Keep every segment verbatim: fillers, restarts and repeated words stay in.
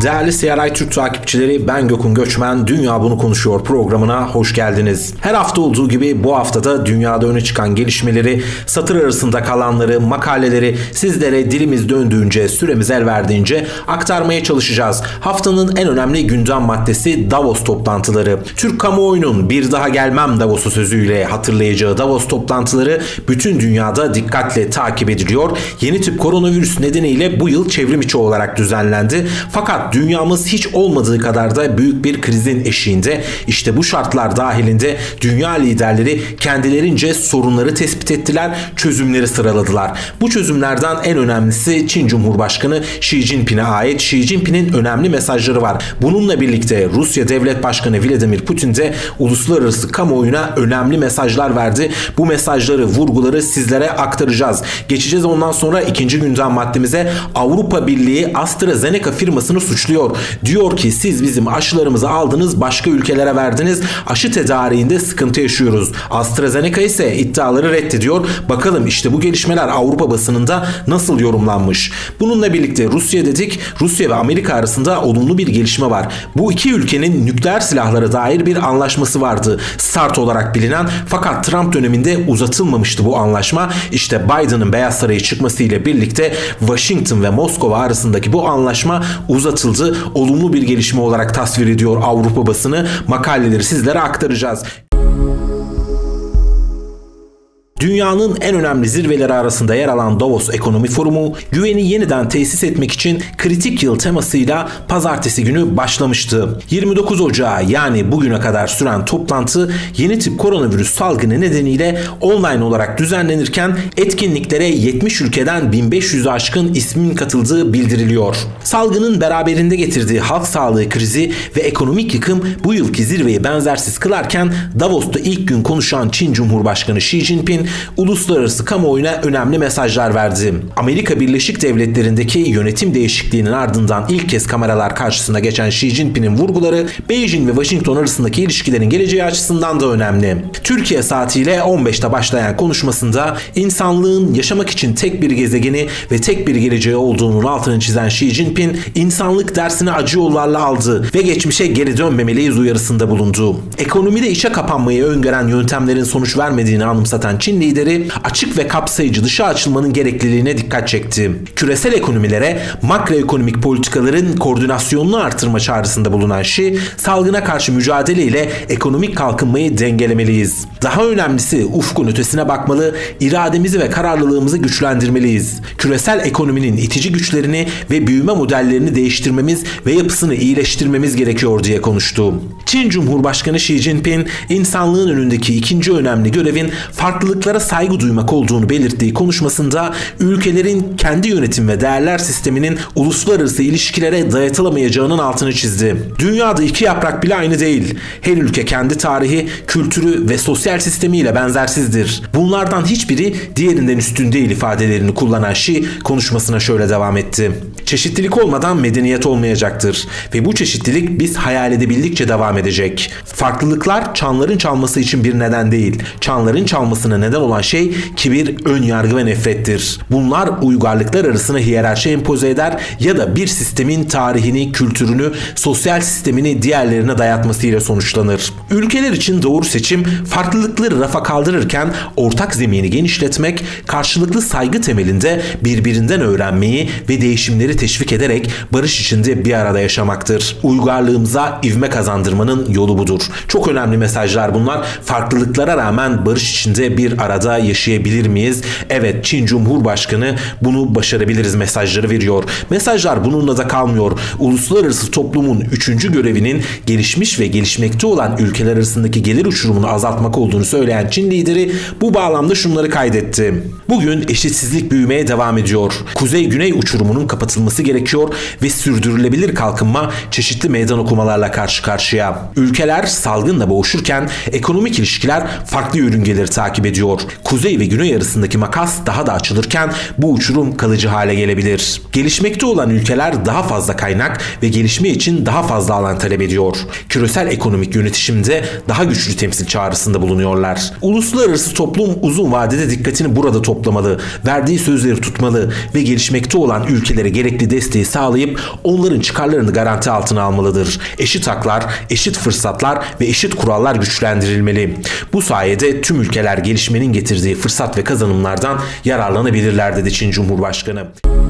Değerli C R I Türk takipçileri, ben Gökhan Göçmen, Dünya Bunu Konuşuyor programına hoş geldiniz. Her hafta olduğu gibi bu haftada dünyada öne çıkan gelişmeleri, satır arasında kalanları, makaleleri sizlere dilimiz döndüğünce, süremiz el verdiğince aktarmaya çalışacağız. Haftanın en önemli gündem maddesi Davos toplantıları. Türk kamuoyunun bir daha gelmem Davos'u sözüyle hatırlayacağı Davos toplantıları bütün dünyada dikkatle takip ediliyor. Yeni tip koronavirüs nedeniyle bu yıl çevrim içi olarak düzenlendi. Fakat dünyamız hiç olmadığı kadar da büyük bir krizin eşiğinde. İşte bu şartlar dahilinde dünya liderleri kendilerince sorunları tespit ettiler, çözümleri sıraladılar. Bu çözümlerden en önemlisi Çin Cumhurbaşkanı Xi Jinping'e ait. Xi Jinping'in önemli mesajları var. Bununla birlikte Rusya Devlet Başkanı Vladimir Putin de uluslararası kamuoyuna önemli mesajlar verdi. Bu mesajları, vurguları sizlere aktaracağız. Geçeceğiz ondan sonra ikinci gündem maddemize. Avrupa Birliği AstraZeneca firmasını suçluyor. Diyor ki siz bizim aşılarımızı aldınız, başka ülkelere verdiniz. Aşı tedariğinde sıkıntı yaşıyoruz. AstraZeneca ise iddiaları reddediyor. Bakalım işte bu gelişmeler Avrupa basınında nasıl yorumlanmış? Bununla birlikte Rusya dedik. Rusya ve Amerika arasında olumlu bir gelişme var. Bu iki ülkenin nükleer silahlara dair bir anlaşması vardı. START olarak bilinen, fakat Trump döneminde uzatılmamıştı bu anlaşma. İşte Biden'ın Beyaz Saray'a çıkmasıyla birlikte Washington ve Moskova arasındaki bu anlaşma uzatıldı. Olumlu bir gelişme olarak tasvir ediyor Avrupa basını. Makaleleri sizlere aktaracağız. Dünyanın en önemli zirveleri arasında yer alan Davos Ekonomi Forumu, güveni yeniden tesis etmek için kritik yıl temasıyla pazartesi günü başlamıştı. yirmi dokuz Ocağı yani bugüne kadar süren toplantı yeni tip koronavirüs salgını nedeniyle online olarak düzenlenirken etkinliklere yetmiş ülkeden bin beş yüz'ü aşkın ismin katıldığı bildiriliyor. Salgının beraberinde getirdiği halk sağlığı krizi ve ekonomik yıkım bu yılki zirveyi benzersiz kılarken Davos'ta ilk gün konuşan Çin Cumhurbaşkanı Xi Jinping uluslararası kamuoyuna önemli mesajlar verdi. Amerika Birleşik Devletleri'ndeki yönetim değişikliğinin ardından ilk kez kameralar karşısına geçen Xi Jinping'in vurguları Beijing ve Washington arasındaki ilişkilerin geleceği açısından da önemli. Türkiye saatiyle on beş'te başlayan konuşmasında insanlığın yaşamak için tek bir gezegeni ve tek bir geleceği olduğunun altını çizen Xi Jinping, insanlık dersini acı yollarla aldı ve geçmişe geri dönmemeliyiz uyarısında bulundu. Ekonomide içe kapanmayı öngören yöntemlerin sonuç vermediğini anımsatan Çin lideri açık ve kapsayıcı dışa açılmanın gerekliliğine dikkat çekti. Küresel ekonomilere makroekonomik politikaların koordinasyonunu artırma çağrısında bulunan Xi, salgına karşı mücadele ile ekonomik kalkınmayı dengelemeliyiz. Daha önemlisi ufkun ötesine bakmalı, irademizi ve kararlılığımızı güçlendirmeliyiz. Küresel ekonominin itici güçlerini ve büyüme modellerini değiştirmemiz ve yapısını iyileştirmemiz gerekiyor diye konuştu. Çin Cumhurbaşkanı Xi Jinping, insanlığın önündeki ikinci önemli görevin farklılıklara saygı duymak olduğunu belirttiği konuşmasında ülkelerin kendi yönetim ve değerler sisteminin uluslararası ilişkilere dayatılamayacağının altını çizdi. Dünyada iki yaprak bile aynı değil. Her ülke kendi tarihi, kültürü ve sosyal sistemiyle benzersizdir. Bunlardan hiçbiri diğerinden üstün değil ifadelerini kullanan Xi konuşmasına şöyle devam etti. Çeşitlilik olmadan medeniyet olmayacaktır ve bu çeşitlilik biz hayal edebildikçe devam edecek. Farklılıklar çanların çalması için bir neden değil. Çanların çalmasına neden olan şey kibir, ön yargı ve nefrettir. Bunlar uygarlıklar arasına hiyerarşi empoze eder ya da bir sistemin tarihini, kültürünü, sosyal sistemini diğerlerine dayatmasıyla sonuçlanır. Ülkeler için doğru seçim farklılıkları rafa kaldırırken ortak zemini genişletmek, karşılıklı saygı temelinde birbirinden öğrenmeyi ve değişimleri teşvik ederek barış içinde bir arada yaşamaktır. Uygarlığımıza ivme kazandırmanın yolu budur. Çok önemli mesajlar bunlar. Farklılıklara rağmen barış içinde bir arada yaşayabilir miyiz? Evet, Çin Cumhurbaşkanı bunu başarabiliriz mesajları veriyor. Mesajlar bununla da kalmıyor. Uluslararası toplumun üçüncü görevinin gelişmiş ve gelişmekte olan ülkeler arasındaki gelir uçurumunu azaltmak olduğunu söyleyen Çin lideri bu bağlamda şunları kaydetti. Bugün eşitsizlik büyümeye devam ediyor. Kuzey-güney uçurumunun kapatılması gerekiyor ve sürdürülebilir kalkınma çeşitli meydan okumalarla karşı karşıya. Ülkeler salgınla boğuşurken ekonomik ilişkiler farklı yörüngeleri takip ediyor. ediyor. Kuzey ve güney arasındaki makas daha da açılırken bu uçurum kalıcı hale gelebilir. Gelişmekte olan ülkeler daha fazla kaynak ve gelişme için daha fazla alan talep ediyor. Küresel ekonomik yönetişimde daha güçlü temsil çağrısında bulunuyorlar. Uluslararası toplum uzun vadede dikkatini burada toplamalı, verdiği sözleri tutmalı ve gelişmekte olan ülkelere gerekli desteği sağlayıp onların çıkarlarını garanti altına almalıdır. Eşit haklar, eşit fırsatlar ve eşit kurallar güçlendirilmeli. Bu sayede tüm ülkeler gelişmenin getirdiği fırsat ve kazanımlardan yararlanabilirler dedi Çin Cumhurbaşkanı.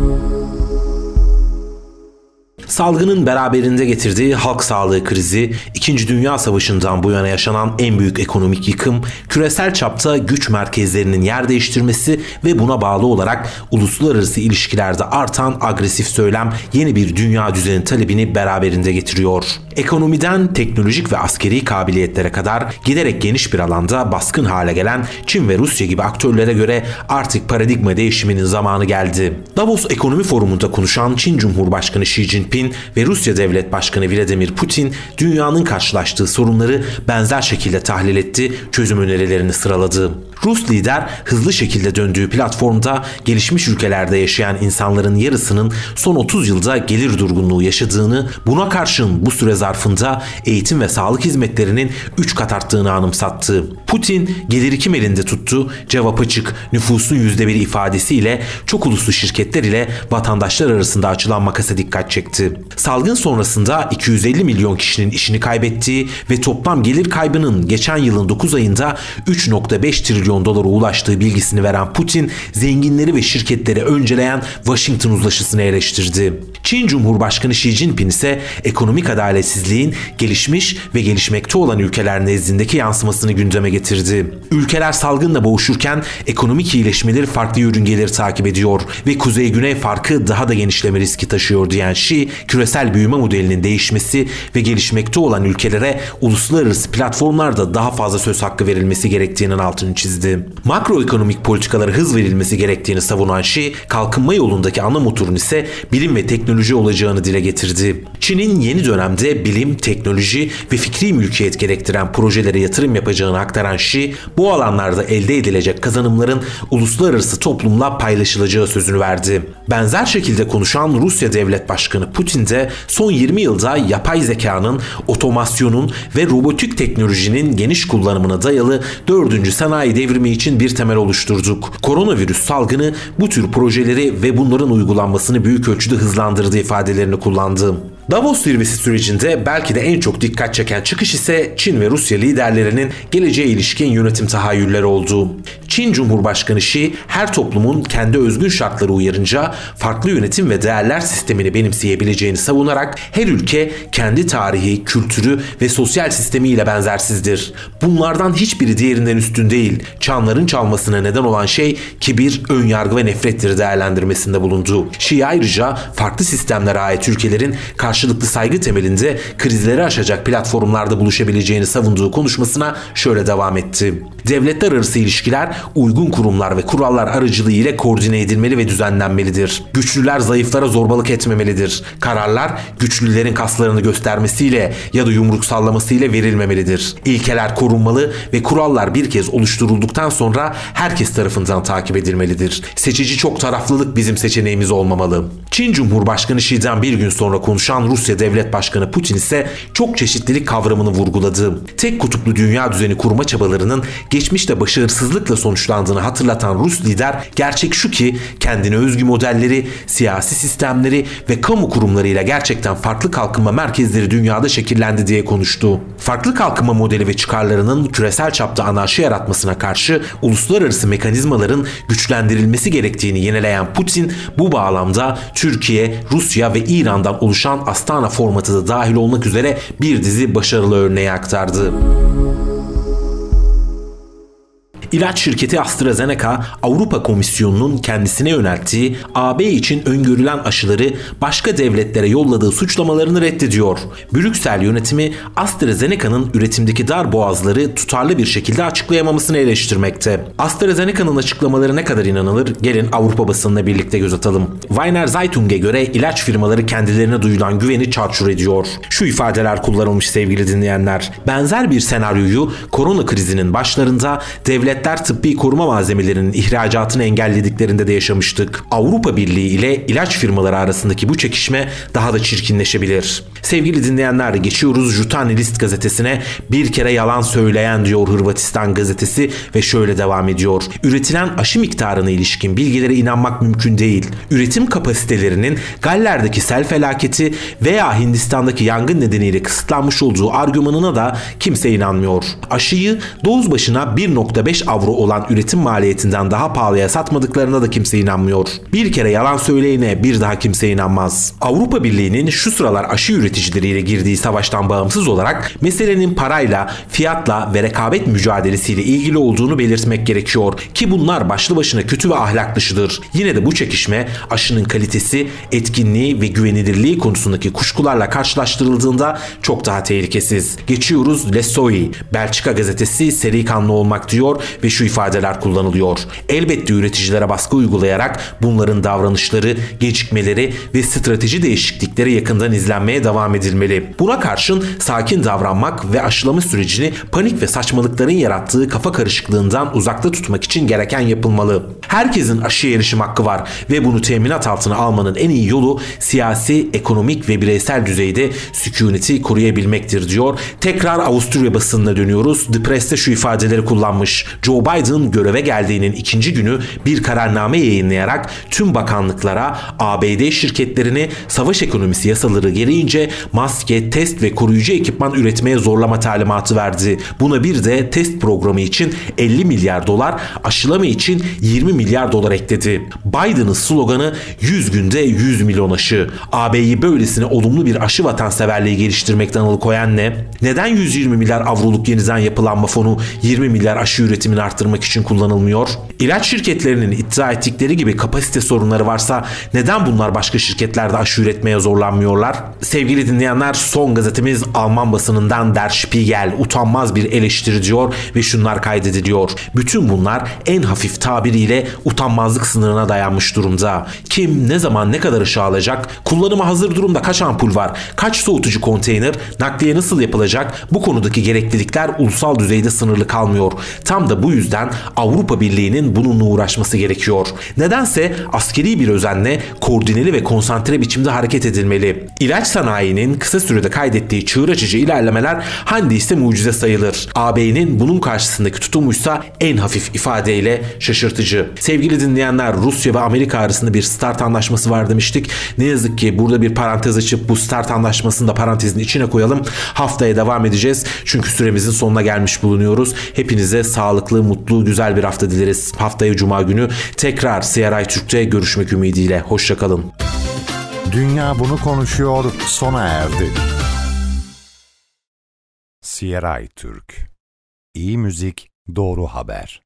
Salgının beraberinde getirdiği halk sağlığı krizi, İkinci Dünya Savaşı'ndan bu yana yaşanan en büyük ekonomik yıkım, küresel çapta güç merkezlerinin yer değiştirmesi ve buna bağlı olarak uluslararası ilişkilerde artan agresif söylem yeni bir dünya düzeni talebini beraberinde getiriyor. Ekonomiden teknolojik ve askeri kabiliyetlere kadar giderek geniş bir alanda baskın hale gelen Çin ve Rusya gibi aktörlere göre artık paradigma değişiminin zamanı geldi. Davos Ekonomi Forumu'nda konuşan Çin Cumhurbaşkanı Xi Jinping ve Rusya Devlet Başkanı Vladimir Putin dünyanın karşılaştığı sorunları benzer şekilde tahlil etti, çözüm önerilerini sıraladı. Rus lider hızlı şekilde döndüğü platformda gelişmiş ülkelerde yaşayan insanların yarısının son otuz yılda gelir durgunluğu yaşadığını, buna karşın bu süre zarfında eğitim ve sağlık hizmetlerinin üç kat arttığını anımsattı. Putin geliri kim elinde tuttu, cevap açık, nüfusun yüzde biri ifadesiyle çok uluslu şirketler ile vatandaşlar arasında açılan makasa dikkat çekti. Salgın sonrasında iki yüz elli milyon kişinin işini kaybettiği ve toplam gelir kaybının geçen yılın dokuz ayında üç virgül beş trilyon dolara ulaştığı bilgisini veren Putin, zenginleri ve şirketleri önceleyen Washington uzlaşısını eleştirdi. Çin Cumhurbaşkanı Xi Jinping ise ekonomik adaletsizliğin gelişmiş ve gelişmekte olan ülkeler nezdindeki yansımasını gündeme getirdi. Ülkeler salgınla boğuşurken ekonomik iyileşmeleri farklı yörüngeleri takip ediyor ve kuzey-güney farkı daha da genişleme riski taşıyor diyen Xi, küresel büyüme modelinin değişmesi ve gelişmekte olan ülkelere uluslararası platformlarda daha fazla söz hakkı verilmesi gerektiğinin altını çizdi. Makroekonomik politikalara hız verilmesi gerektiğini savunan Xi, kalkınma yolundaki ana motorun ise bilim ve teknoloji olacağını dile getirdi. Çin'in yeni dönemde bilim, teknoloji ve fikri mülkiyet gerektiren projelere yatırım yapacağını aktaran Xi, bu alanlarda elde edilecek kazanımların uluslararası toplumla paylaşılacağı sözünü verdi. Benzer şekilde konuşan Rusya Devlet Başkanı Putin de son yirmi yılda yapay zekanın, otomasyonun ve robotik teknolojinin geniş kullanımına dayalı dördüncü sanayi devrimi için bir temel oluşturduk. Koronavirüs salgını bu tür projeleri ve bunların uygulanmasını büyük ölçüde hızlandırdı ifadelerini kullandı. Davos zirvesi sürecinde belki de en çok dikkat çeken çıkış ise Çin ve Rusya liderlerinin geleceğe ilişkin yönetim tahayyülleri oldu. Çin Cumhurbaşkanı Xi, her toplumun kendi özgün şartları uyarınca farklı yönetim ve değerler sistemini benimseyebileceğini savunarak her ülke kendi tarihi, kültürü ve sosyal sistemiyle benzersizdir. Bunlardan hiçbiri diğerinden üstün değil. Çanların çalmasına neden olan şey kibir, önyargı ve nefrettir değerlendirmesinde bulundu. Xi ayrıca farklı sistemlere ait ülkelerin karşılıklı saygı temelinde krizleri aşacak platformlarda buluşabileceğini savunduğu konuşmasına şöyle devam etti. Devletler arası ilişkiler uygun kurumlar ve kurallar aracılığı ile koordine edilmeli ve düzenlenmelidir. Güçlüler zayıflara zorbalık etmemelidir. Kararlar güçlülerin kaslarını göstermesiyle ya da yumruk sallamasıyla verilmemelidir. İlkeler korunmalı ve kurallar bir kez oluşturulduktan sonra herkes tarafından takip edilmelidir. Seçici çok taraflılık bizim seçeneğimiz olmamalı. Çin Cumhurbaşkanı Xi'den bir gün sonra konuşan Rusya Devlet Başkanı Putin ise çok çeşitlilik kavramını vurguladı. Tek kutuplu dünya düzeni kurma çabalarının geçmişte başarısızlıkla sonuçlandığını hatırlatan Rus lider, gerçek şu ki kendine özgü modelleri, siyasi sistemleri ve kamu kurumlarıyla gerçekten farklı kalkınma merkezleri dünyada şekillendi diye konuştu. Farklı kalkınma modeli ve çıkarlarının küresel çapta anarşi yaratmasına karşı uluslararası mekanizmaların güçlendirilmesi gerektiğini yineleyen Putin, bu bağlamda Türkiye, Rusya ve İran'dan oluşan Astana formatı da dahil olmak üzere bir dizi başarılı örneği aktardı. İlaç şirketi AstraZeneca, Avrupa Komisyonu'nun kendisine yönelttiği A B için öngörülen aşıları başka devletlere yolladığı suçlamalarını reddediyor. Brüksel yönetimi AstraZeneca'nın üretimdeki dar boğazları tutarlı bir şekilde açıklayamamasını eleştirmekte. AstraZeneca'nın açıklamaları ne kadar inanılır? Gelin Avrupa basınına birlikte göz atalım. Wiener Zeitung'e göre ilaç firmaları kendilerine duyulan güveni çarçur ediyor. Şu ifadeler kullanılmış sevgili dinleyenler. Benzer bir senaryoyu korona krizinin başlarında devlet devletler tıbbi koruma malzemelerinin ihracatını engellediklerinde de yaşamıştık. Avrupa Birliği ile ilaç firmaları arasındaki bu çekişme daha da çirkinleşebilir. Sevgili dinleyenler, geçiyoruz Jutarnji List gazetesine. Bir kere yalan söyleyen diyor Hırvatistan gazetesi ve şöyle devam ediyor. Üretilen aşı miktarına ilişkin bilgilere inanmak mümkün değil. Üretim kapasitelerinin Galler'deki sel felaketi veya Hindistan'daki yangın nedeniyle kısıtlanmış olduğu argümanına da kimse inanmıyor. Aşıyı doz başına bir virgül beş avro olan üretim maliyetinden daha pahalıya satmadıklarına da kimse inanmıyor. Bir kere yalan söyleyene bir daha kimse inanmaz. Avrupa Birliği'nin şu sıralar aşı üreticileriyle girdiği savaştan bağımsız olarak meselenin parayla, fiyatla ve rekabet mücadelesiyle ilgili olduğunu belirtmek gerekiyor ki bunlar başlı başına kötü ve ahlak dışıdır. Yine de bu çekişme aşının kalitesi, etkinliği ve güvenilirliği konusundaki kuşkularla karşılaştırıldığında çok daha tehlikesiz. Geçiyoruz Le Soi. Belçika gazetesi seri kanlı olmak diyor ve şu ifadeler kullanılıyor. Elbette üreticilere baskı uygulayarak bunların davranışları, gecikmeleri ve strateji değişiklikleri yakından izlenmeye devam edilmeli. Buna karşın sakin davranmak ve aşılama sürecini panik ve saçmalıkların yarattığı kafa karışıklığından uzakta tutmak için gereken yapılmalı. Herkesin aşıya erişim hakkı var ve bunu teminat altına almanın en iyi yolu siyasi, ekonomik ve bireysel düzeyde sükuneti koruyabilmektir diyor. Tekrar Avusturya basınına dönüyoruz. The Press'te şu ifadeleri kullanmış. Joe Biden göreve geldiğinin ikinci günü bir kararname yayınlayarak tüm bakanlıklara A B D şirketlerini savaş ekonomisi yasaları gereğince maske, test ve koruyucu ekipman üretmeye zorlama talimatı verdi. Buna bir de test programı için elli milyar dolar, aşılama için yirmi milyar dolar ekledi. Biden'ın sloganı yüz günde yüz milyon aşı. A B'yi böylesine olumlu bir aşı vatanseverliği geliştirmekten alıkoyan ne? Neden yüz yirmi milyar avroluk yeniden yapılanma fonu yirmi milyar aşı üretimini arttırmak için kullanılmıyor? İlaç şirketlerinin iddia ettikleri gibi kapasite sorunları varsa neden bunlar başka şirketlerde aşı üretmeye zorlanmıyorlar? Sevgili dinleyenler, son gazetemiz Alman basınından Der Spiegel utanmaz bir eleştiri diyor ve şunlar kaydediliyor. Bütün bunlar en hafif tabiriyle utanmazlık sınırına dayanmış durumda. Kim, ne zaman, ne kadar ışığı alacak? Kullanıma hazır durumda kaç ampul var? Kaç soğutucu konteyner? Nakliye nasıl yapılacak? Bu konudaki gereklilikler ulusal düzeyde sınırlı kalmıyor. Tam da bu yüzden Avrupa Birliği'nin bununla uğraşması gerekiyor. Nedense askeri bir özenle koordineli ve konsantre biçimde hareket edilmeli. İlaç sanayinin kısa sürede kaydettiği çığır açıcı ilerlemeler handi ise mucize sayılır. A B'nin bunun karşısındaki tutumuysa en hafif ifadeyle şaşırtıcı. Sevgili dinleyenler, Rusya ve Amerika arasında bir START anlaşması var demiştik. Ne yazık ki burada bir parantez açıp bu START anlaşmasını da parantezin içine koyalım. Haftaya devam edeceğiz. Çünkü süremizin sonuna gelmiş bulunuyoruz. Hepinize sağlıklı, mutlu, güzel bir hafta dileriz. Haftaya Cuma günü tekrar C R I Türk'te görüşmek ümidiyle. Hoşçakalın. Dünya bunu konuşuyor sona erdi. C R I Türk. İyi müzik, doğru haber.